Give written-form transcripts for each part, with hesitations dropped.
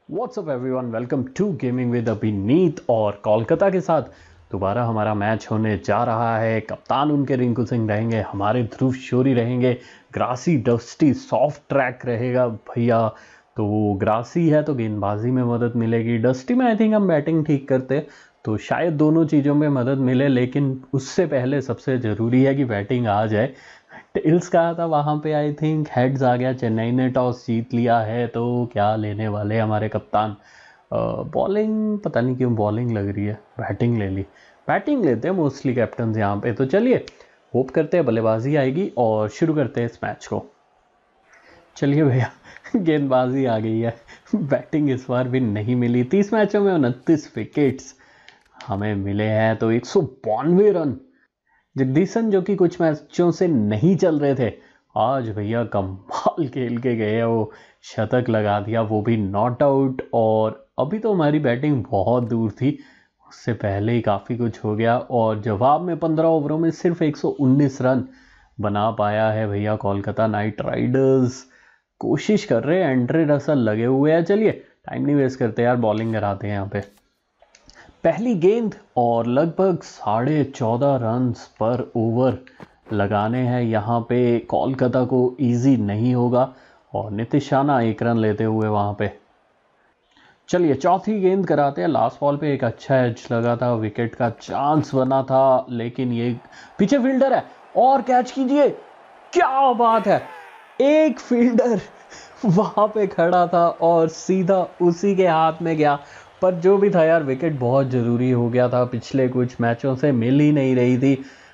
WhatsApp everyone, welcome to gaming with Abhineet. और कोलकाता के साथ दोबारा हमारा मैच होने जा रहा है। कप्तान उनके रिंकू सिंह रहेंगे, हमारे ध्रुव शोरी रहेंगे। ग्रासी डस्टी सॉफ्ट ट्रैक रहेगा भैया। तो ग्रासी है तो गेंदबाजी में मदद मिलेगी, डस्टी में आई थिंक हम बैटिंग ठीक करते तो शायद दोनों चीज़ों में मदद मिले, लेकिन उससे पहले सबसे ज़रूरी है कि बैटिंग आ जाए। टेल्स कहा था वहाँ पे, आई थिंक हेड्स आ गया। चेन्नई ने टॉस जीत लिया है तो क्या लेने वाले हमारे कप्तान। बॉलिंग पता नहीं क्यों बॉलिंग लग रही है, बैटिंग ले ली। बैटिंग लेते हैं मोस्टली कैप्टन यहाँ पे, तो चलिए होप करते हैं बल्लेबाजी आएगी और शुरू करते हैं इस मैच को। चलिए भैया गेंदबाजी आ गई है। बैटिंग इस बार भी नहीं मिली। 30 मैचों में 29 विकेट्स हमें मिले हैं, तो 192 रन। जगदीशन जो कि कुछ मैचों से नहीं चल रहे थे, आज भैया कमाल खेल के गए हैं। वो शतक लगा दिया, वो भी नॉट आउट। और अभी तो हमारी बैटिंग बहुत दूर थी, उससे पहले ही काफ़ी कुछ हो गया। और जवाब में 15 ओवरों में सिर्फ 119 रन बना पाया है भैया कोलकाता नाइट राइडर्स। कोशिश कर रहे हैं, एंड्रे रसल लगे हुए हैं। चलिए टाइम नहीं वेस्ट करते यार, बॉलिंग कराते हैं यहाँ पे। पहली गेंद और लगभग 14.5 रन पर ओवर लगाने हैं यहाँ पे। कोलकाता को इजी नहीं होगा। और नीतीश राणा 1 रन लेते हुए वहाँ पे। चलिए चौथी गेंद कराते हैं। लास्ट बॉल पे एक अच्छा एज लगा था, विकेट का चांस बना था, लेकिन ये पीछे फील्डर है और कैच कीजिए। क्या बात है, एक फील्डर वहां पे खड़ा था और सीधा उसी के हाथ में गया। पर जो भी था यार, विकेट बहुत ज़रूरी हो गया था, पिछले कुछ मैचों से मिल ही नहीं रही थी।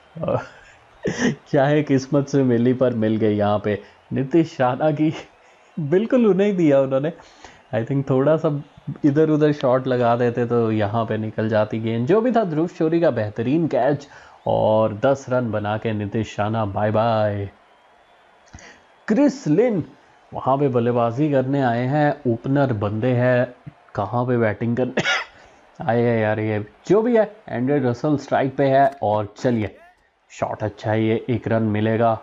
क्या है, किस्मत से मिली पर मिल गई यहाँ पे। नीतीश राणा की बिल्कुल उन्हें ही दिया उन्होंने। आई थिंक थोड़ा सा इधर उधर शॉट लगा देते तो यहाँ पे निकल जाती गेंद। जो भी था, ध्रुव शोरी का बेहतरीन कैच और 10 रन बना के Nitish Rana bye bye. Chris Lynn वहाँ पे बल्लेबाजी करने आए हैं, ओपनर बंदे हैं, कहाँ पे बैटिंग करने आए हैं यार। ये जो भी है, एंड्रे रसल स्ट्राइक पे है। और चलिए शॉट अच्छा है, ये 1 रन मिलेगा।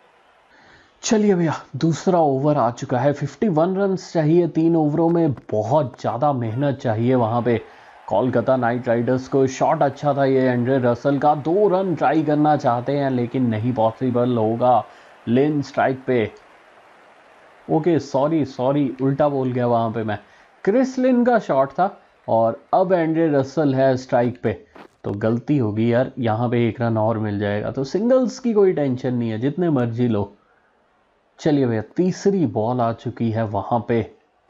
चलिए भैया दूसरा ओवर आ चुका है। 51 रन चाहिए 3 ओवरों में, बहुत ज़्यादा मेहनत चाहिए वहाँ पे कोलकाता नाइट राइडर्स को। शॉट अच्छा था ये एंड्रे रसल का, 2 रन ट्राई करना चाहते हैं लेकिन नहीं पॉसिबल होगा। लिन स्ट्राइक पे। ओके सॉरी उल्टा बोल गया वहाँ पे मैं। क्रिस लिन का शॉट था और अब एंड्रे रसल है स्ट्राइक पे, तो गलती होगी यार। यहाँ पे 1 रन और मिल जाएगा तो सिंगल्स की कोई टेंशन नहीं है, जितने मर्जी लो। चलिए भैया तीसरी बॉल आ चुकी है वहां पे।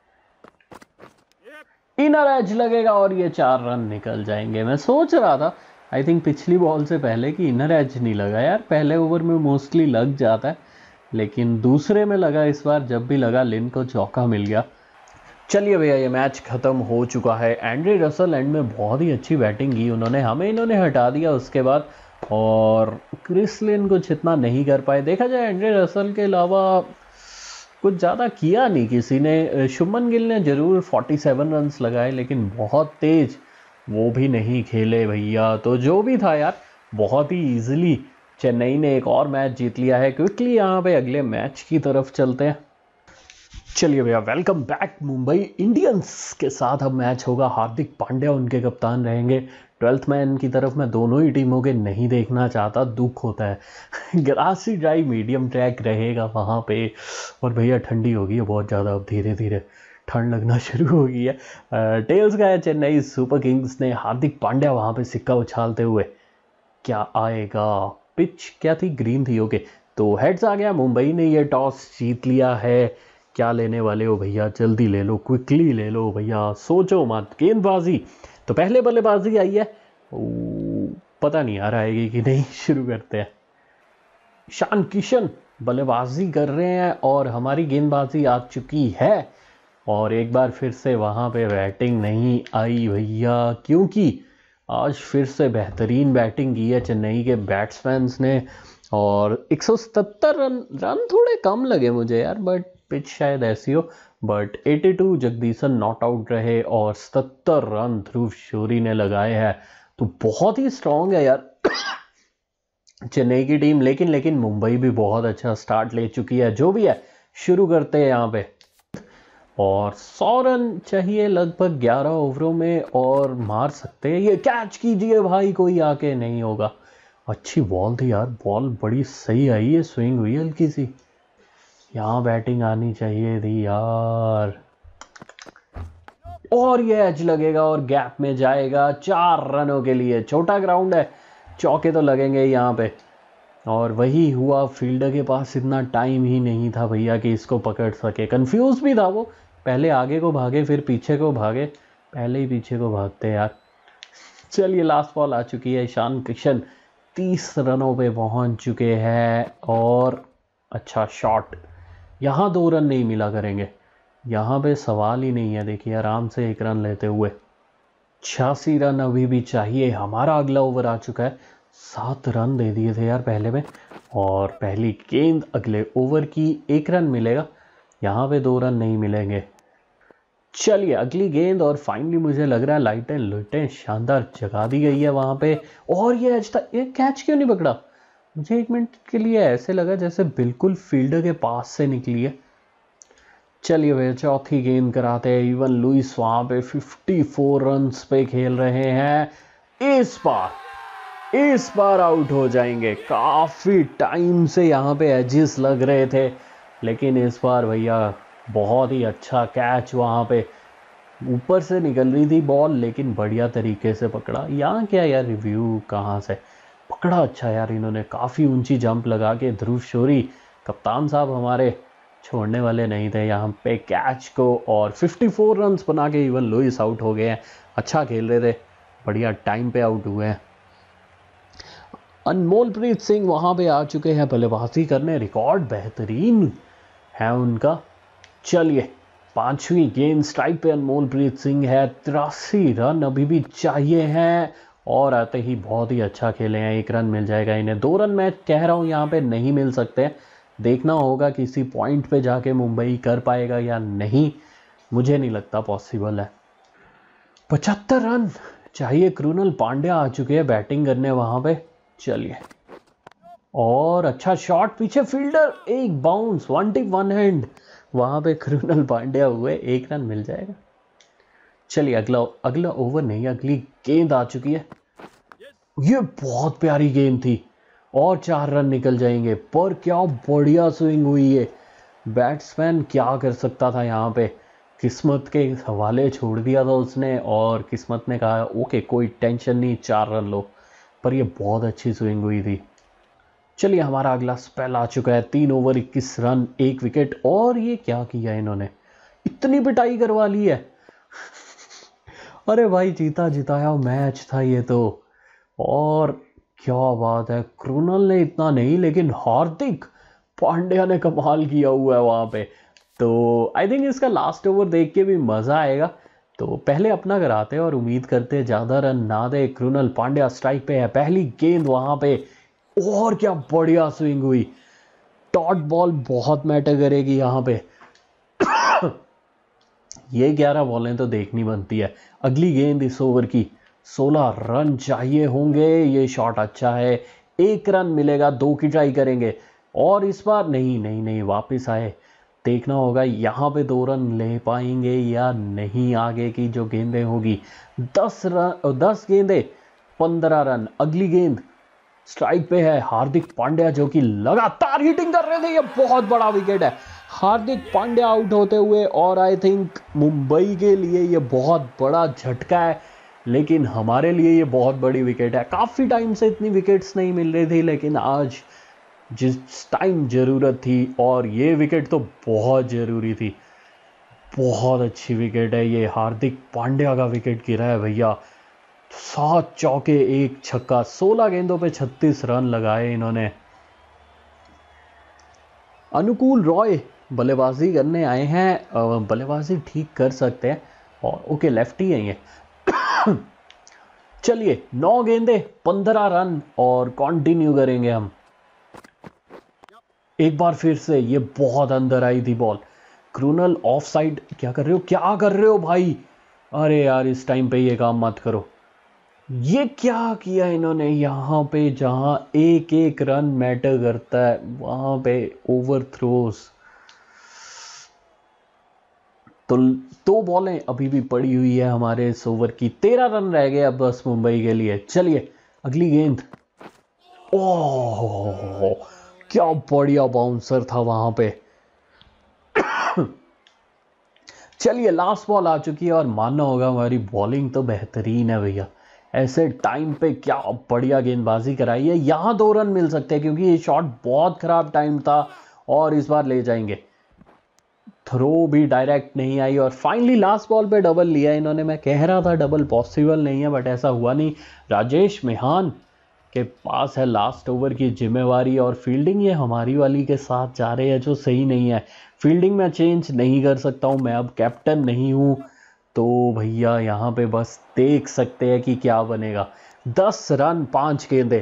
इनर एज लगेगा और ये 4 रन निकल जाएंगे। मैं सोच रहा था आई थिंक पिछली बॉल से पहले कि इनर एज नहीं लगा यार, पहले ओवर में मोस्टली लग जाता है, लेकिन दूसरे में लगा इस बार। जब भी लगा लिन को चौका मिल गया। चलिए भैया ये मैच खत्म हो चुका है। एंड्रे रसल एंड में बहुत ही अच्छी बैटिंग की उन्होंने, हमें इन्होंने हटा दिया उसके बाद। और क्रिस लिन कुछ इतना नहीं कर पाए। देखा जाए एंड्रे रसल के अलावा कुछ ज़्यादा किया नहीं किसी ने। शुभमन गिल ने जरूर 47 रन्स लगाए, लेकिन बहुत तेज वो भी नहीं खेले भैया। तो जो भी था यार, बहुत ही इजीली चेन्नई ने एक और मैच जीत लिया है। क्विकली यहाँ पे अगले मैच की तरफ चलते हैं। चलिए भैया वेलकम बैक। मुंबई इंडियंस के साथ अब मैच होगा। हार्दिक पांड्या उनके कप्तान रहेंगे। 12th मैन की तरफ मैं दोनों ही टीमों के नहीं देखना चाहता, दुख होता है। ग्रासी ड्राई मीडियम ट्रैक रहेगा वहाँ पे। और भैया ठंडी होगी है बहुत ज़्यादा, अब धीरे धीरे ठंड लगना शुरू हो गई है। टेल्स का है चेन्नई सुपर किंग्स ने। हार्दिक पांड्या वहाँ पे सिक्का उछालते हुए, क्या आएगा। पिच क्या थी, ग्रीन थी, ओके। तो हेड्स आ गया, मुंबई ने ये टॉस जीत लिया है। क्या लेने वाले हो भैया, जल्दी ले लो, क्विकली ले लो भैया, सोचो मत। गेंदबाजी तो पहले बल्लेबाजी आई है, पता नहीं यार आएगी कि नहीं। शुरू करते हैं। ईशान किशन बल्लेबाजी कर रहे हैं और हमारी गेंदबाजी आ चुकी है। और एक बार फिर से वहां पे बैटिंग नहीं आई भैया, क्योंकि आज फिर से बेहतरीन बैटिंग की है चेन्नई के बैट्समैन ने। और 177 रन थोड़े कम लगे मुझे यार, बट पिच शायद ऐसी हो। बट 82 जगदीशन नॉट आउट रहे और 77 रन ध्रुव शोरी ने लगाए हैं। तो बहुत ही स्ट्रांग है यार चेन्नई की टीम। लेकिन मुंबई भी बहुत अच्छा स्टार्ट ले चुकी है। जो भी है शुरू करते हैं यहाँ पे। और 100 रन चाहिए लगभग 11 ओवरों में और मार सकते हैं। ये कैच कीजिए भाई, कोई आके नहीं होगा। अच्छी बॉल थी यार, बॉल बड़ी सही आई है, स्विंग हुई हल्की सी। यहाँ बैटिंग आनी चाहिए थी यार। और ये एज लगेगा और गैप में जाएगा 4 रनों के लिए। छोटा ग्राउंड है, चौके तो लगेंगे यहाँ पे। और वही हुआ, फील्डर के पास इतना टाइम ही नहीं था भैया कि इसको पकड़ सके। कंफ्यूज भी था वो, पहले आगे को भागे फिर पीछे को भागे, पहले ही पीछे को भागते यार। चलिए लास्ट बॉल आ चुकी है। ईशान किशन 30 रनों पे पहुंच चुके हैं और अच्छा शॉट। यहाँ 2 रन नहीं मिला करेंगे, यहाँ पे सवाल ही नहीं है। देखिए आराम से 1 रन लेते हुए 86 रन अभी भी चाहिए। हमारा अगला ओवर आ चुका है। 7 रन दे दिए थे यार पहले में, और पहली गेंद अगले ओवर की, 1 रन मिलेगा। यहाँ पे 2 रन नहीं मिलेंगे। चलिए अगली गेंद, और फाइनली मुझे लग रहा है लाइटें लुटें शानदार जगा दी गई है वहां पे। और ये एज था, ये कैच क्यों नहीं पकड़ा? मुझे 1 मिनट के लिए ऐसे लगा जैसे बिल्कुल फील्डर के पास से निकली है। चलिए भैया चौथी गेंद कराते हैं। इवन लुइस वहां पे 54 रन्स पे खेल रहे हैं। इस बार आउट हो जाएंगे। काफी टाइम से यहाँ पे एजेस लग रहे थे, लेकिन इस बार भैया बहुत ही अच्छा कैच, वहां पे ऊपर से निकल रही थी बॉल लेकिन बढ़िया तरीके से पकड़ा। यहाँ क्या यार, रिव्यू कहाँ से पकड़ा अच्छा यार इन्होंने, काफी ऊंची जंप लगा के। ध्रुव शोरी कप्तान साहब हमारे छोड़ने वाले नहीं थे यहाँ पे कैच को, और 54 रन्स बना के इवन लुइस आउट हो गए हैं। अच्छा खेल रहे थे, बढ़िया टाइम पे आउट हुए हैं। अनमोलप्रीत सिंह वहां पे आ चुके हैं बल्लेबाजी करने, रिकॉर्ड बेहतरीन है उनका। चलिए 5वीं गेंद, स्ट्राइक पे अनमोलप्रीत सिंह है। 83 रन अभी भी चाहिए हैं, और आते ही बहुत ही अच्छा खेले हैं। 1 रन मिल जाएगा इन्हें। 2 रन मैं कह रहा हूँ यहाँ पे नहीं मिल सकते, देखना होगा किसी पॉइंट पे जाके मुंबई कर पाएगा या नहीं। मुझे नहीं लगता पॉसिबल है। 75 रन चाहिए। कृणाल पांड्या आ चुके हैं बैटिंग करने वहां पे। चलिए, और अच्छा शॉट, पीछे फील्डर, एक बाउंस, 1 टिप 1 हैंड, वहां पे कृणाल पांड्या हुए। 1 रन मिल जाएगा। चलिए अगला ओवर नहीं, अगली गेंद आ चुकी है। ये बहुत प्यारी गेंद थी, और 4 रन निकल जाएंगे। पर क्या बढ़िया स्विंग हुई है, बैट्समैन क्या कर सकता था यहाँ पे। किस्मत के हवाले छोड़ दिया था उसने, और किस्मत ने कहा ओके कोई टेंशन नहीं, 4 रन लो। पर ये बहुत अच्छी स्विंग हुई थी। चलिए हमारा अगला स्पेल आ चुका है। 3 ओवर 21 रन 1 विकेट। और ये क्या किया इन्होंने, इतनी पिटाई करवा ली है। अरे भाई जीता जिताया मैच था ये तो। और क्या बात है, कृणाल ने इतना नहीं, लेकिन हार्दिक पांड्या ने कमाल किया हुआ है वहां पे। तो आई थिंक इसका लास्ट ओवर देख के भी मजा आएगा। तो पहले अपना कराते हैं और उम्मीद करते हैं ज्यादा रन ना दे। कृणाल पांड्या स्ट्राइक पे है। पहली गेंद वहां पे, और क्या बढ़िया स्विंग हुई। डॉट बॉल बहुत मैटर करेगी यहाँ पे। ये 11 बॉलें तो देखनी बनती है। अगली गेंद इस ओवर की, 16 रन चाहिए होंगे। ये शॉट अच्छा है, 1 रन मिलेगा। 2 की ट्राई करेंगे, और इस बार नहीं वापस आए। देखना होगा यहाँ पे 2 रन ले पाएंगे या नहीं। आगे की जो गेंदें होगी, 10 गेंदें 15 रन। अगली गेंद स्ट्राइक पे है। हार्दिक पांड्या जो कि लगातार हिटिंग कर रहे थे, ये बहुत बड़ा विकेट है। हार्दिक पांड्या आउट होते हुए, और आई थिंक मुंबई के लिए ये बहुत बड़ा झटका है, लेकिन हमारे लिए ये बहुत बड़ी विकेट है। काफी टाइम से इतनी विकेट्स नहीं मिल रही थी, लेकिन आज जिस टाइम जरूरत थी, और ये विकेट तो बहुत जरूरी थी। बहुत अच्छी विकेट है ये, हार्दिक पांड्या का विकेट गिरा है भैया। 7 चौके 1 छक्का, 16 गेंदों पे 36 रन लगाए इन्होंने। अनुकूल रॉय बल्लेबाजी करने आए हैं। बल्लेबाजी ठीक कर सकते हैं, और ओके लेफ्टी है ये। चलिए 9 गेंदे 15 रन, और कंटिन्यू करेंगे हम। एक बार फिर से ये बहुत अंदर आई थी बॉल। कृणाल ऑफ साइड, क्या कर रहे हो भाई? अरे यार इस टाइम पे ये काम मत करो। ये क्या किया इन्होंने यहाँ पे, जहां 1 रन मैटर करता है वहां पे ओवर थ्रोस। तो 2 बॉलें अभी भी पड़ी हुई है हमारे इस ओवर की। 13 रन रह गए अब बस मुंबई के लिए। चलिए अगली गेंद। ओह क्या बढ़िया बाउंसर था वहां पे। चलिए लास्ट बॉल आ चुकी है और मानना होगा हमारी बॉलिंग तो बेहतरीन है भैया। ऐसे टाइम पे क्या बढ़िया गेंदबाजी कराई है। यहाँ 2 रन मिल सकते हैं क्योंकि ये शॉट बहुत खराब टाइम था और इस बार ले जाएंगे। थ्रो भी डायरेक्ट नहीं आई और फाइनली लास्ट बॉल पे डबल लिया इन्होंने। मैं कह रहा था डबल पॉसिबल नहीं है बट ऐसा हुआ नहीं। राजेश मेहान के पास है लास्ट ओवर की जिम्मेवारी और फील्डिंग ये हमारी वाली के साथ जा रहे हैं जो सही नहीं है। फील्डिंग में चेंज नहीं कर सकता हूँ, मैं अब कैप्टन नहीं हूँ। तो भैया यहाँ पे बस देख सकते हैं कि क्या बनेगा। 10 रन 5 गेंदे।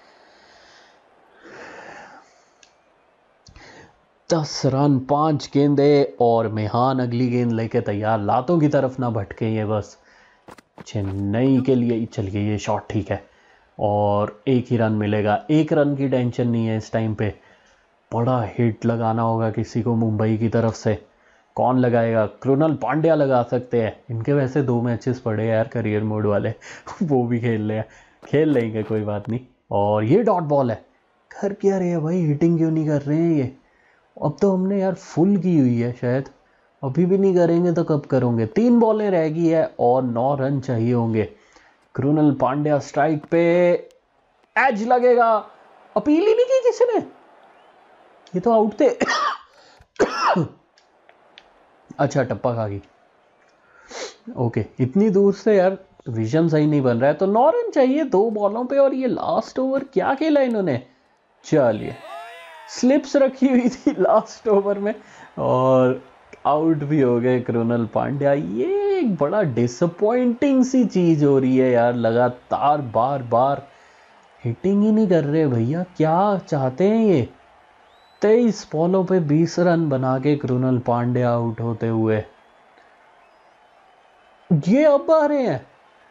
10 रन 5 गेंदे और मेहान अगली गेंद लेके तैयार। लातों की तरफ ना भटके ये बस चेन्नई के लिए। चलिए ये शॉट ठीक है और 1 ही रन मिलेगा। 1 रन की टेंशन नहीं है इस टाइम पे। बड़ा हिट लगाना होगा किसी को मुंबई की तरफ से। कौन लगाएगा? कृणाल पांड्या लगा सकते हैं। इनके वैसे 2 मैचेस पड़े यार करियर मोड वाले वो भी खेल लेंगे कोई बात नहीं। और ये डॉट बॉल है। कर क्या रहे हैं भाई, हिटिंग क्यों नहीं कर रहे हैं ये? अब तो हमने यार फुल की हुई है, शायद अभी भी नहीं करेंगे तो कब करोगे। 3 बॉलें रह गई है और 9 रन चाहिए होंगे। कृणाल पांड्या स्ट्राइक पे, एज लगेगा। अपील ही नहीं की किसी ने, ये तो आउट थे। अच्छा टप्पा खा गई। ओके इतनी दूर से यार विजन सही नहीं बन रहा है। तो 9 रन चाहिए 2 बॉलों पे और ये लास्ट ओवर क्या खेला इन्होंने। चलिए स्लिप्स रखी हुई थी लास्ट ओवर में और आउट भी हो गए कृणाल पांड्या। ये एक बड़ा डिसअपॉइंटिंग सी चीज हो रही है यार। लगातार बार बार हिटिंग ही नहीं कर रहे भैया, क्या चाहते हैं ये। 23 बॉलों पे 20 रन बना के कृणाल पांड्या आउट होते हुए। ये अब आ रहे हैं।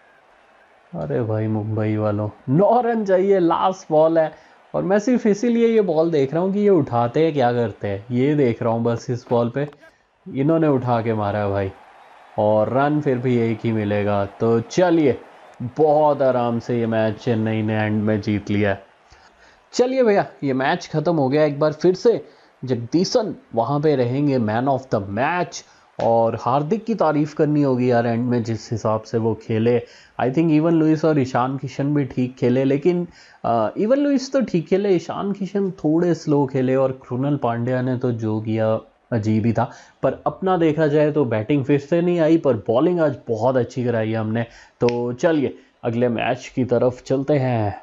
अरे भाई मुंबई वालों 9 रन चाहिए, लास्ट बॉल है और मैं सिर्फ इसीलिए ये बॉल देख रहा हूँ कि ये उठाते हैं क्या करते हैं, ये देख रहा हूँ बस। इस बॉल पे इन्होंने उठा के मारा है भाई और रन फिर भी 1 ही मिलेगा। तो चलिए बहुत आराम से ये मैच चेन्नई ने एंड में जीत लिया है। चलिए भैया ये मैच खत्म हो गया। एक बार फिर से जगदीशन वहां पे रहेंगे मैन ऑफ द मैच और हार्दिक की तारीफ करनी होगी यार एंड में जिस हिसाब से वो खेले। आई थिंक इवन लुइस और ईशान किशन भी ठीक खेले, लेकिन इवन लुइस तो ठीक खेले, ईशान किशन थोड़े स्लो खेले और कृणाल पांड्या ने तो जो किया अजीब ही था। पर अपना देखा जाए तो बैटिंग फिर से नहीं आई पर बॉलिंग आज बहुत अच्छी कराई है हमने। तो चलिए अगले मैच की तरफ चलते हैं।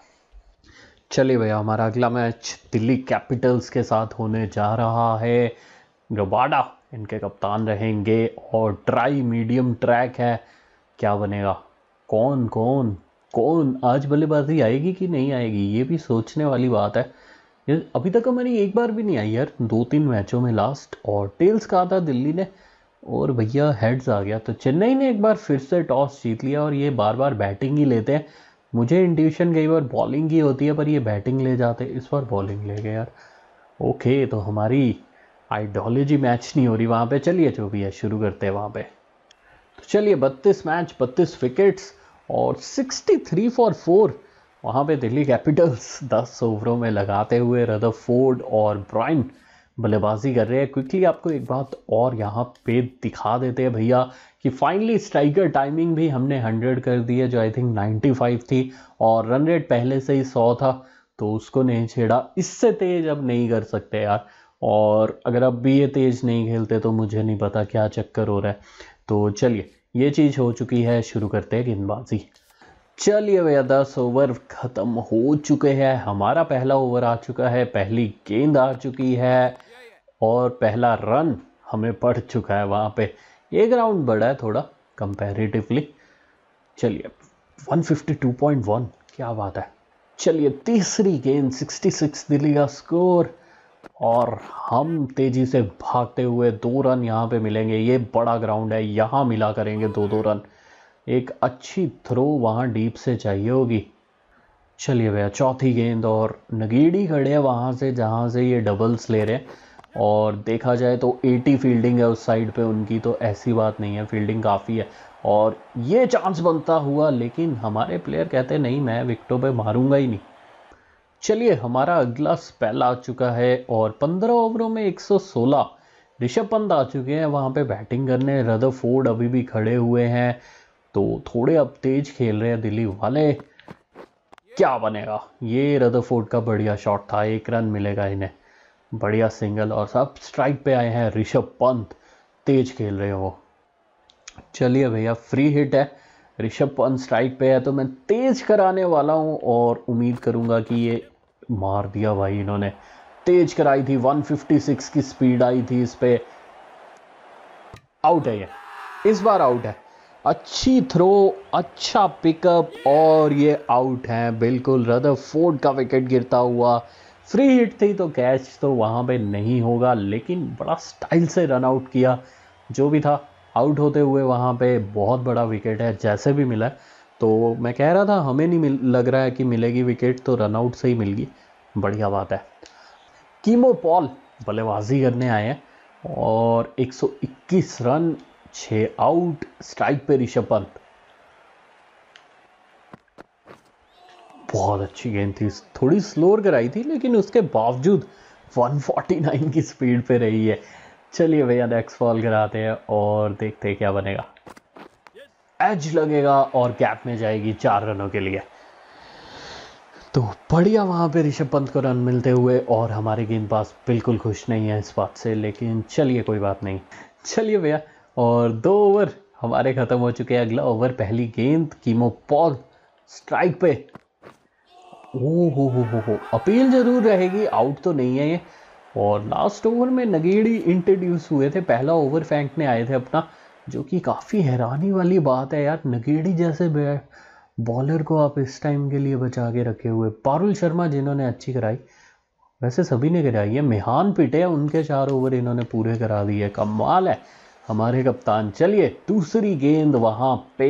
चलिए भैया हमारा अगला मैच दिल्ली कैपिटल्स के साथ होने जा रहा है। रबाडा इनके कप्तान रहेंगे और ट्राई मीडियम ट्रैक है। क्या बनेगा? कौन कौन कौन आज बल्लेबाजी आएगी कि नहीं आएगी, ये भी सोचने वाली बात है। ये अभी तक हमारी एक बार भी नहीं आई यार 2-3 मैचों में लास्ट। और टेल्स कहा था दिल्ली ने और भैया हेड्स आ गया। तो चेन्नई ने एक बार फिर से टॉस जीत लिया और ये बार बार बैटिंग ही लेते हैं। मुझे इंट्यूशन कई बार बॉलिंग की होती है पर ये बैटिंग ले जाते, इस बार बॉलिंग ले गए यार। ओके तो हमारी आइडियोलॉजी मैच नहीं हो रही वहाँ पे। चलिए जो भी है शुरू करते हैं वहाँ पे। तो चलिए 32 मैच 32 विकेट्स और 63 फॉर 4 वहाँ पे दिल्ली कैपिटल्स 10 ओवरों में लगाते हुए रदरफोर्ड और ब्रायन बल्लेबाजी कर रहे हैं। क्विकली आपको एक बात और यहाँ पे दिखा देते हैं भैया कि फाइनली स्ट्राइकर टाइमिंग भी हमने 100 कर दी है जो आई थिंक 95 थी और रन रेट पहले से ही 100 था तो उसको नहीं छेड़ा। इससे तेज अब नहीं कर सकते यार और अगर अब भी ये तेज नहीं खेलते तो मुझे नहीं पता क्या चक्कर हो रहा है। तो चलिए ये चीज़ हो चुकी है, शुरू करते हैं गेंदबाजी। चलिए भैया 10 ओवर खत्म हो चुके हैं। हमारा पहला ओवर आ चुका है, पहली गेंद आ चुकी है और पहला रन हमें पड़ चुका है वहाँ पे। एक राउंड बड़ा है थोड़ा कंपैरेटिवली। चलिए 152.1 क्या बात है। चलिए तीसरी गेंद 66 दिल्ली का स्कोर और हम तेजी से भागते हुए 2 रन यहाँ पे मिलेंगे। ये बड़ा ग्राउंड है, यहाँ मिला करेंगे 2-2 रन। एक अच्छी थ्रो वहाँ डीप से चाहिए होगी। चलिए भैया चौथी गेंद और नगीड़ी खड़े हैं वहाँ से जहाँ से ये डबल्स ले रहे हैं और देखा जाए तो 80 फील्डिंग है उस साइड पे उनकी, तो ऐसी बात नहीं है, फील्डिंग काफ़ी है। और ये चांस बनता हुआ, लेकिन हमारे प्लेयर कहते नहीं, मैं विकेटों पे मारूंगा ही नहीं। चलिए, हमारा अगला स्पेल आ चुका है और 15 ओवरों में 116। ऋषभ पंत आ चुके हैं वहाँ पे बैटिंग करने, रदरफोर्ड अभी भी खड़े हुए हैं, तो थोड़े अब तेज खेल रहे हैं दिल्ली वाले। क्या बनेगा? ये रदरफोर्ड का बढ़िया शॉट था, 1 रन मिलेगा इन्हें, बढ़िया सिंगल। और सब स्ट्राइक पे आए हैं ऋषभ पंत, तेज खेल रहे हो। चलिए भैया, फ्री हिट है, ऋषभ पंत स्ट्राइक पे है, तो मैं तेज कराने वाला हूँ और उम्मीद करूंगा कि ये मार दिया भाई इन्होंने। तेज कराई थी, 156 की स्पीड आई थी इस पे। आउट है ये, इस बार आउट है। अच्छी थ्रो, अच्छा पिकअप, और ये आउट है बिल्कुल। रदरफोर्ड का विकेट गिरता हुआ। फ्री हिट थी तो कैच तो वहां पे नहीं होगा, लेकिन बड़ा स्टाइल से रन आउट किया। जो भी था, आउट होते हुए वहां पे बहुत बड़ा विकेट है, जैसे भी मिला। तो मैं कह रहा था हमें नहीं लग रहा है कि मिलेगी विकेट, तो रन आउट से ही मिल गई, बढ़िया बात है। कीमो पॉल बल्लेबाजी करने आए हैं और 121 रन, 6 आउट, स्ट्राइक पे ऋषभ पंत। बहुत अच्छी गेंद थी, थोड़ी स्लोर कराई थी, लेकिन उसके बावजूद 149 की स्पीड पे रही है। चलिए भैया, नेक्स्ट बॉल कराते हैं और देखते हैं क्या बनेगा। एज लगेगा और गैप में जाएगी 4 रनों के लिए। तो बढ़िया वहां पे ऋषभ पंत को रन मिलते हुए, और हमारे गेंदबाज बिल्कुल खुश नहीं है इस बात से, लेकिन चलिए कोई बात नहीं। चलिए भैया, और 2 ओवर हमारे खत्म हो चुके हैं। अगला ओवर, पहली गेंद, कीमो पॉल स्ट्राइक पे। ओ हो, अपील जरूर रहेगी, आउट तो नहीं है ये। और लास्ट ओवर में नगेड़ी इंट्रोड्यूस हुए थे, पहला ओवर फेंकने आए थे अपना, जो कि काफ़ी हैरानी वाली बात है यार। नगेड़ी जैसे बॉलर को आप इस टाइम के लिए बचा के रखे हुए। पारुल शर्मा जिन्होंने अच्छी कराई, वैसे सभी ने कराई है, मेहान पिटे, उनके 4 ओवर इन्होंने पूरे करा दिए। कमाल है हमारे कप्तान। चलिए, दूसरी गेंद वहां पे,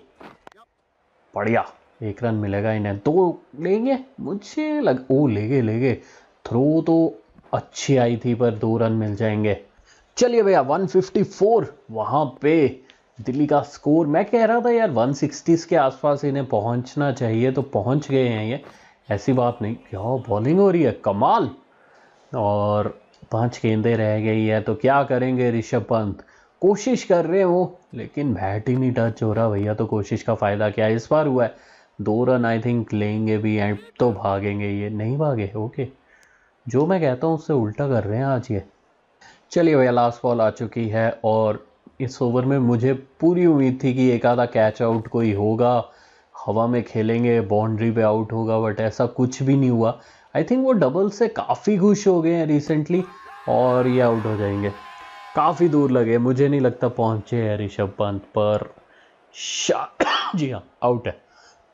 बढ़िया, 1 रन मिलेगा इन्हें। 2 लेंगे मुझे ले गए। थ्रो तो अच्छी आई थी, पर 2 रन मिल जाएंगे। चलिए भैया, 154 वहां पे दिल्ली का स्कोर। मैं कह रहा था यार 160 के आसपास इन्हें पहुंचना चाहिए, तो पहुंच गए हैं ये, ऐसी बात नहीं। क्या बॉलिंग हो रही है, कमाल। और 5 गेंदें रह गई है, तो क्या करेंगे ऋषभ पंत? कोशिश कर रहे हैं वो, लेकिन बैट ही नहीं टच हो रहा भैया, तो कोशिश का फायदा क्या है। इस बार हुआ है, 2 रन आई थिंक लेंगे भी, एंड तो भागेंगे ये, नहीं भागे। ओके, जो मैं कहता हूँ उससे उल्टा कर रहे हैं आज ये। चलिए भैया, लास्ट बॉल आ चुकी है और इस ओवर में मुझे पूरी उम्मीद थी कि एक आधा कैच आउट कोई होगा, हवा में खेलेंगे, बाउंड्री पे आउट होगा, बट ऐसा कुछ भी नहीं हुआ। आई थिंक वो डबल से काफ़ी खुश हो गए हैं रिसेंटली, और ये आउट हो जाएंगे। काफ़ी दूर लगे, मुझे नहीं लगता पहुंचे हैं ऋषभ पंत, पर जी हाँ, आउट है।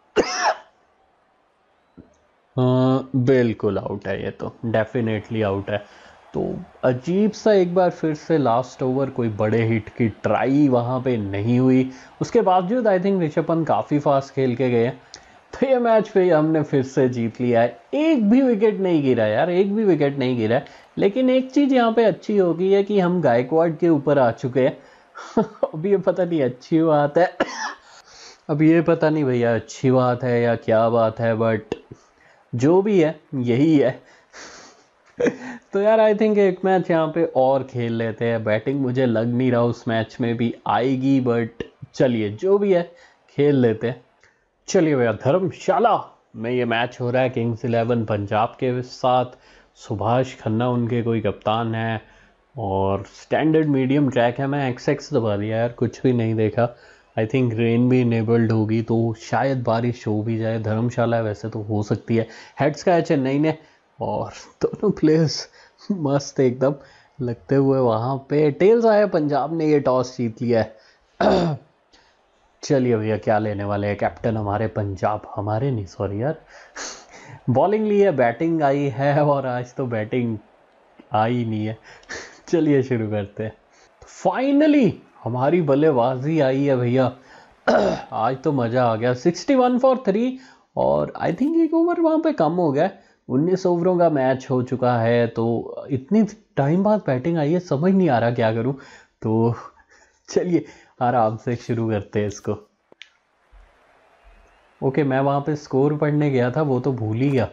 बिल्कुल आउट है ये, तो डेफिनेटली आउट है। तो अजीब सा एक बार फिर से लास्ट ओवर कोई बड़े हिट की ट्राई वहाँ पे नहीं हुई। उसके बावजूद आई थिंक ऋषभ पंत काफ़ी फास्ट खेल के गए, तो ये मैच पे हमने फिर से जीत लिया है। एक भी विकेट नहीं गिरा यार, एक भी विकेट नहीं गिरा है। लेकिन एक चीज़ यहाँ पे अच्छी हो गई है कि हम गायकवाड के ऊपर आ चुके हैं। अब ये पता नहीं अच्छी बात है, अब ये पता नहीं भैया अच्छी बात है या क्या बात है, बट जो भी है यही है। तो यार आई थिंक एक मैच यहाँ पे और खेल लेते हैं। बैटिंग मुझे लग नहीं रहा उस मैच में भी आएगी, बट चलिए जो भी है खेल लेते हैं। चलिए भैया, धर्मशाला में ये मैच हो रहा है किंग्स 11 पंजाब के साथ। सुभाष खन्ना उनके कोई कप्तान है, और स्टैंडर्ड मीडियम ट्रैक है। मैं एक्स दबा दिया यार, कुछ भी नहीं देखा। आई थिंक रेन भी इनेबल्ड होगी, तो शायद बारिश हो भी जाए। धर्मशाला वैसे तो हो सकती है। हेड्स का है चेन्नई ने, और दोनों प्लेयर्स मस्त एकदम लगते हुए वहाँ पे। टेल्स आया पंजाब ने, ये टॉस जीत लिया है। चलिए भैया, क्या लेने वाले हैं कैप्टन हमारे पंजाब, हमारे नहीं सॉरी यार। बॉलिंग ली है, बैटिंग आई है, और आज तो बैटिंग आई नहीं है। चलिए शुरू करते हैं। फाइनली हमारी बल्लेबाजी आई है भैया। आज तो मज़ा आ गया। 61 फॉर 3, और आई थिंक एक ओवर वहाँ पे कम हो गया। 19 ओवरों का मैच हो चुका है, तो इतनी टाइम बाद बैटिंग आई है, समझ नहीं आ रहा क्या करूं। तो चलिए आराम से शुरू करते हैं इसको। ओके, मैं वहां पे स्कोर पढ़ने गया था, वो तो भूल ही गया।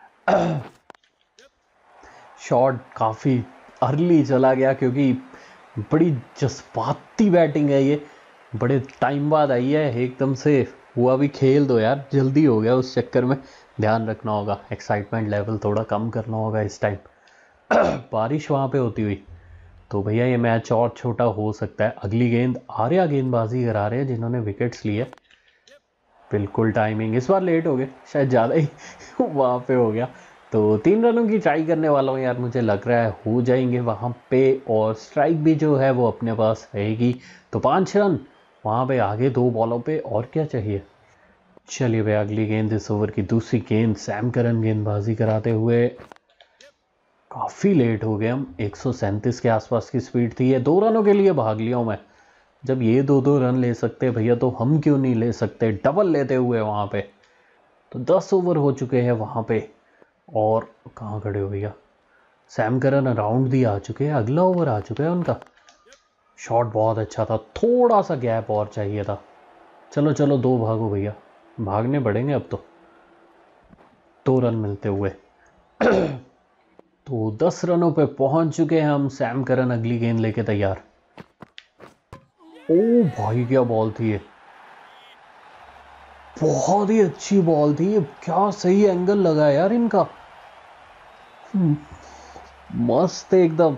शॉट काफ़ी अर्ली चला गया क्योंकि बड़ी जज्बाती बैटिंग है ये, बड़े टाइम बाद आई है एकदम से। हुआ भी खेल दो यार, जल्दी हो गया, उस चक्कर में ध्यान रखना होगा, एक्साइटमेंट लेवल थोड़ा कम करना होगा इस टाइम। बारिश वहाँ पे होती हुई तो भैया ये मैच और छोटा हो सकता है। अगली गेंद आर्या गेंदबाजी करा रहे हैं जिन्होंने विकेट्स लिए। बिल्कुल टाइमिंग, इस बार लेट हो गए शायद, ज़्यादा ही वहाँ पे हो गया। तो 3 रनों की ट्राई करने वाला हूँ यार, मुझे लग रहा है हो जाएंगे वहाँ पे, और स्ट्राइक भी जो है वो अपने पास रहेगी। तो 5 रन वहाँ पे आगे 2 बॉलों पे, और क्या चाहिए। चलिए भाई अगली गेंद, इस ओवर की दूसरी गेंद सैम करन गेंदबाजी कराते हुए। काफ़ी लेट हो गए हम, 137 के आसपास की स्पीड थी ये। 2 रनों के लिए भाग लिया हूँ मैं। जब ये 2-2 रन ले सकते हैं भैया तो हम क्यों नहीं ले सकते, डबल लेते हुए वहाँ पे। तो 10 ओवर हो चुके हैं वहाँ पे, और कहाँ खड़े हो भैया, सैम करन अराउंड भी आ चुके हैं, अगला ओवर आ चुका है उनका। शॉट बहुत अच्छा था, थोड़ा सा गैप और चाहिए था। चलो चलो 2 भागो भैया, भागने पड़ेंगे अब तो। 2 रन मिलते हुए तो 10 रनों पे पहुंच चुके हैं हम। सैम करन अगली गेंद लेके तैयार। ओ भाई क्या बॉल थी ये, बहुत ही अच्छी बॉल थी ये, क्या सही एंगल लगा यार इनका, मस्त एकदम।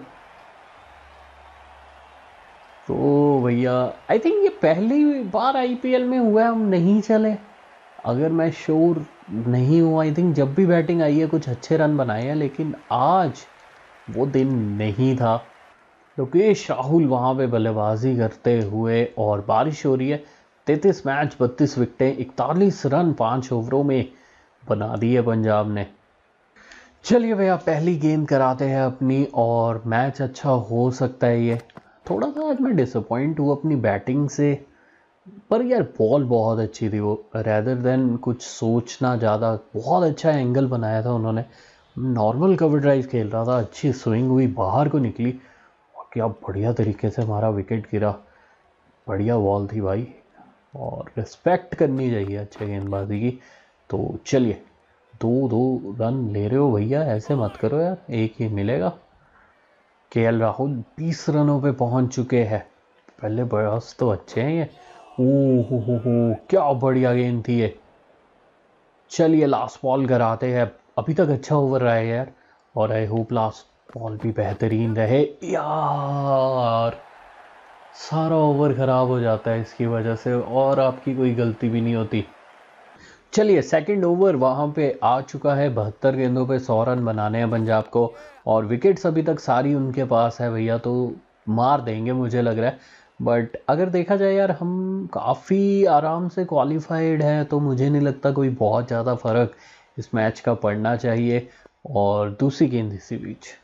तो भैया आई थिंक ये पहली बार आईपीएल में हुआ है हम नहीं चले, अगर मैं श्योर नहीं हूँ। आई थिंक जब भी बैटिंग आई है कुछ अच्छे रन बनाए हैं, लेकिन आज वो दिन नहीं था। लोकेश राहुल वहाँ पे बल्लेबाजी करते हुए, और बारिश हो रही है। 33 मैच 32 विकेटें 41 रन 5 ओवरों में बना दिए पंजाब ने। चलिए भैया पहली गेंद कराते हैं अपनी, और मैच अच्छा हो सकता है ये। थोड़ा सा आज मैं डिसअपॉइंट हूँ अपनी बैटिंग से, पर यार बॉल बहुत अच्छी थी वो, रेदर देन कुछ सोचना ज़्यादा। बहुत अच्छा एंगल बनाया था उन्होंने, नॉर्मल कवर ड्राइव खेल रहा था, अच्छी स्विंग हुई, बाहर को निकली, और क्या बढ़िया तरीके से हमारा विकेट गिरा। बढ़िया बॉल थी भाई, और रिस्पेक्ट करनी चाहिए अच्छे गेंदबाजी की। तो चलिए 2-2 रन ले रहे हो भैया, ऐसे मत करो यार, एक ही मिलेगा। केएल राहुल 20 रनों पे पहुंच चुके हैं। पहले बरस तो अच्छे हैं ये। ओह हो, क्या बढ़िया गेंद थी ये। चलिए लास्ट बॉल कराते हैं, अभी तक अच्छा ओवर रहा है यार, और आई होप लास्ट बॉल भी बेहतरीन रहे। यार सारा ओवर खराब हो जाता है इसकी वजह से, और आपकी कोई गलती भी नहीं होती। चलिए सेकंड ओवर वहाँ पे आ चुका है, 72 गेंदों पे 100 रन बनाने हैं पंजाब को, और विकेट्स अभी तक सारी उनके पास है भैया, तो मार देंगे मुझे लग रहा है। बट अगर देखा जाए यार हम काफ़ी आराम से क्वालिफाइड हैं, तो मुझे नहीं लगता कोई बहुत ज़्यादा फर्क इस मैच का पड़ना चाहिए। और दूसरी गेंद इसी बीच,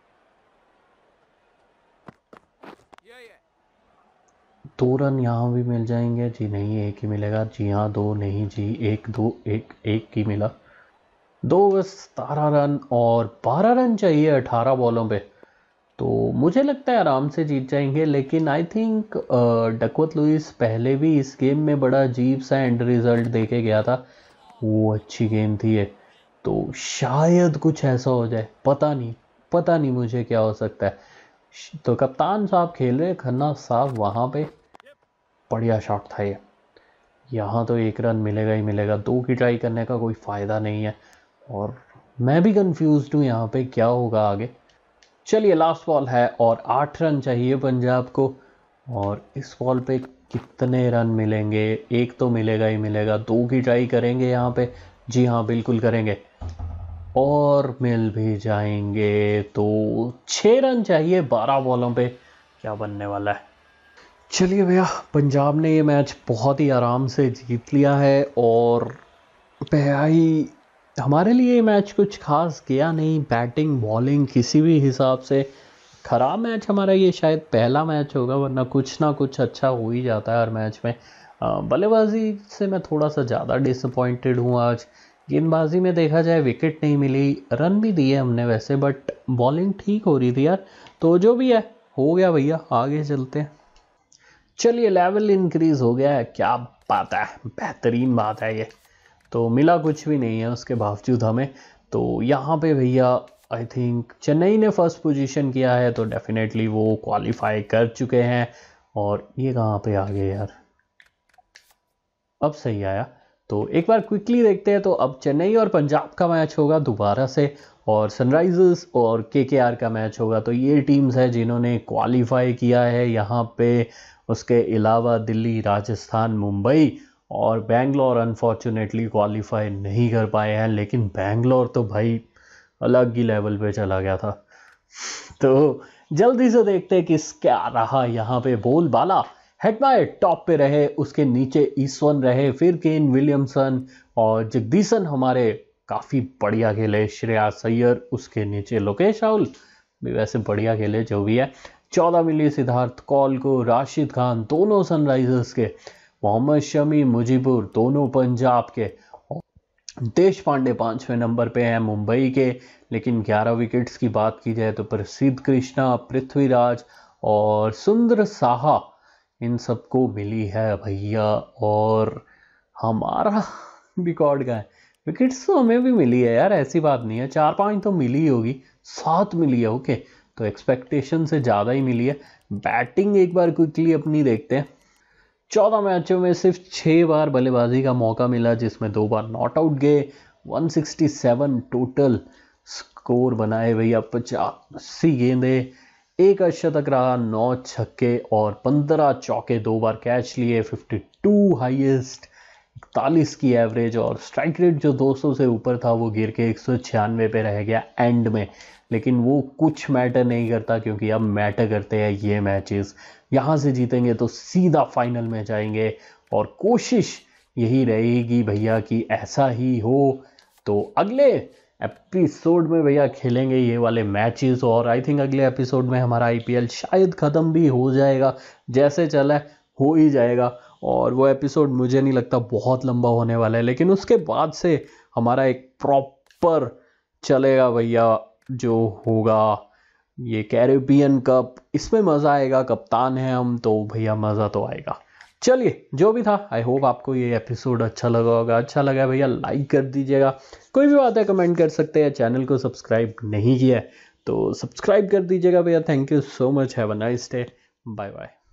दो रन यहाँ भी मिल जाएंगे जी, नहीं एक ही मिलेगा जी, हाँ 2 नहीं जी, 1 ही मिला। 2 बस 17 रन, और 12 रन चाहिए 18 बॉलों पे, तो मुझे लगता है आराम से जीत जाएंगे। लेकिन आई थिंक डकवर्थ लुइस पहले भी इस गेम में बड़ा अजीब सा एंड रिजल्ट दे के गया था, वो अच्छी गेम थी ये, तो शायद कुछ ऐसा हो जाए, पता नहीं मुझे क्या हो सकता है। तो कप्तान साहब खेल रहे, खन्ना साहब वहाँ पे, बढ़िया शॉट था ये। यहाँ तो 1 रन मिलेगा ही मिलेगा, 2 की ट्राई करने का कोई फ़ायदा नहीं है, और मैं भी कंफ्यूज्ड हूँ यहाँ पे क्या होगा आगे। चलिए लास्ट बॉल है, और 8 रन चाहिए पंजाब को, और इस बॉल पे कितने रन मिलेंगे, 1 तो मिलेगा ही मिलेगा। 2 की ट्राई करेंगे यहाँ पे, जी हाँ बिल्कुल करेंगे, और मिल भी जाएंगे। तो 6 रन चाहिए 12 बॉलों पे, क्या बनने वाला है। चलिए भैया पंजाब ने ये मैच बहुत ही आराम से जीत लिया है, और भाई हमारे लिए ये मैच कुछ खास गया नहीं, बैटिंग बॉलिंग किसी भी हिसाब से ख़राब मैच हमारा ये शायद पहला मैच होगा, वरना कुछ ना कुछ अच्छा हो ही जाता है हर मैच में। बल्लेबाजी से मैं थोड़ा सा ज़्यादा डिसअपॉइंटेड हूँ आज, गेंदबाजी में देखा जाए विकेट नहीं मिली, रन भी दिए हमने वैसे, बट बॉलिंग ठीक हो रही थी यार। तो जो भी है हो गया भैया, आगे चलते हैं। चलिए लेवल इंक्रीज हो गया है, क्या बात है, बेहतरीन बात है ये। तो मिला कुछ भी नहीं है उसके बावजूद हमें। तो यहाँ पे भैया आई थिंक चेन्नई ने फर्स्ट पोजीशन किया है, तो डेफिनेटली वो क्वालिफाई कर चुके हैं। और ये कहाँ पे आ गए यार, अब सही आया। तो एक बार क्विकली देखते हैं। तो अब चेन्नई और पंजाब का मैच होगा दोबारा से, और सनराइजर्स और केकेआर का मैच होगा। तो ये टीम्स है जिन्होंने क्वालिफाई किया है यहाँ पे। उसके अलावा दिल्ली, राजस्थान, मुंबई और बैंगलोर अनफॉर्चुनेटली क्वालिफाई नहीं कर पाए हैं। लेकिन बैंगलोर तो भाई अलग ही लेवल पे चला गया था। तो जल्दी से देखते हैं किस क्या रहा यहाँ पे बोलबाला। हेटमायर टॉप पे रहे, उसके नीचे ईस्वन रहे, फिर केन विलियमसन और जगदीशन हमारे काफ़ी बढ़िया खेले। श्रेयस अय्यर, उसके नीचे लोकेश राहुल भी वैसे बढ़िया खेले, जो भी है। 14 मिली सिद्धार्थ कौल को, राशिद खान दोनों सनराइजर्स के, मोहम्मद शमी, मुजीबुर दोनों पंजाब के, देश पांडे 5वें नंबर पे हैं मुंबई के। लेकिन 11 विकेट्स की बात की जाए तो प्रसिद्ध कृष्णा, पृथ्वीराज और सुंदर साहा इन सबको मिली है भैया। और हमारा रिकॉर्ड का है, विकेट्स तो हमें भी मिली है यार, ऐसी बात नहीं है। 4-5 तो मिली ही होगी, 7 मिली है, ओके। तो एक्सपेक्टेशन से ज़्यादा ही मिली है। बैटिंग एक बार क्विकली अपनी देखते हैं। 14 मैचों में सिर्फ 6 बार बल्लेबाजी का मौका मिला, जिसमें 2 बार नॉट आउट गए। 167 टोटल स्कोर बनाए भैया, 85 गेंदे, 1 अर्धशतक रहा, 9 छक्के और 15 चौके, 2 बार कैच लिए, 52 हाईएस्ट, 41 की एवरेज। और स्ट्राइक रेट जो 200 से ऊपर था वो गिर के 196 पे रह गया एंड में। लेकिन वो कुछ मैटर नहीं करता, क्योंकि अब मैटर करते हैं ये मैचेस। यहाँ से जीतेंगे तो सीधा फाइनल में जाएंगे, और कोशिश यही रहेगी भैया कि ऐसा ही हो। तो अगले एपिसोड में भैया खेलेंगे ये वाले मैचेस, और आई थिंक अगले एपिसोड में हमारा आईपीएल शायद ख़त्म भी हो जाएगा, जैसे चला हो ही जाएगा। और वो एपिसोड मुझे नहीं लगता बहुत लंबा होने वाला है, लेकिन उसके बाद से हमारा एक प्रॉपर चलेगा भैया, जो होगा ये कैरेबियन कप। इसमें मज़ा आएगा, कप्तान है हम, तो भैया मज़ा तो आएगा। चलिए जो भी था, आई होप आपको ये एपिसोड अच्छा लगा होगा। अच्छा लगा भैया लाइक कर दीजिएगा, कोई भी बात है कमेंट कर सकते हैं। चैनल को सब्सक्राइब नहीं किया है तो सब्सक्राइब कर दीजिएगा भैया। Thank you so much, have a nice day, bye bye.